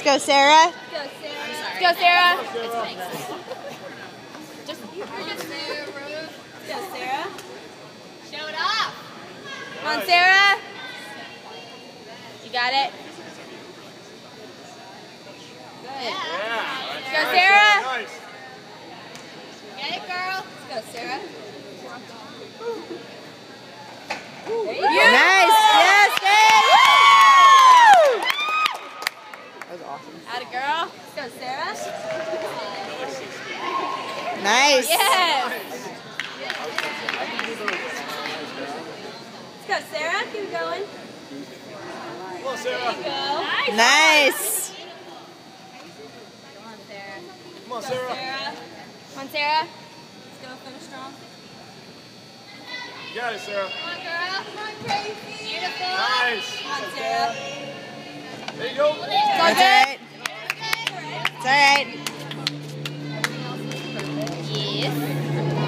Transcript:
go, Sarah. Go, Sarah. Go, Sarah. Just go, Sarah. Show it off. Come on, Sarah. You got it. Good. Yeah. Go, Sarah. Nice. Get it, girl. Let's go, Sarah. There you go. Nice. Yes, Dave. Woo! That was awesome. Atta girl. Let's go, Sarah. Nice. Yes. Let's go, Sarah. Keep going. Come on, Sarah. There you go. Nice. Come on, Sarah. Come on, Go, Sarah. Sarah. Come on, Sarah. Let's go, finish strong. You got it, Sarah. Come on, girl. Come on, Gracie. Beautiful. Nice. Come on, Sarah. There you go. It's all That's good. all right. It's all right. It's all right. Yes.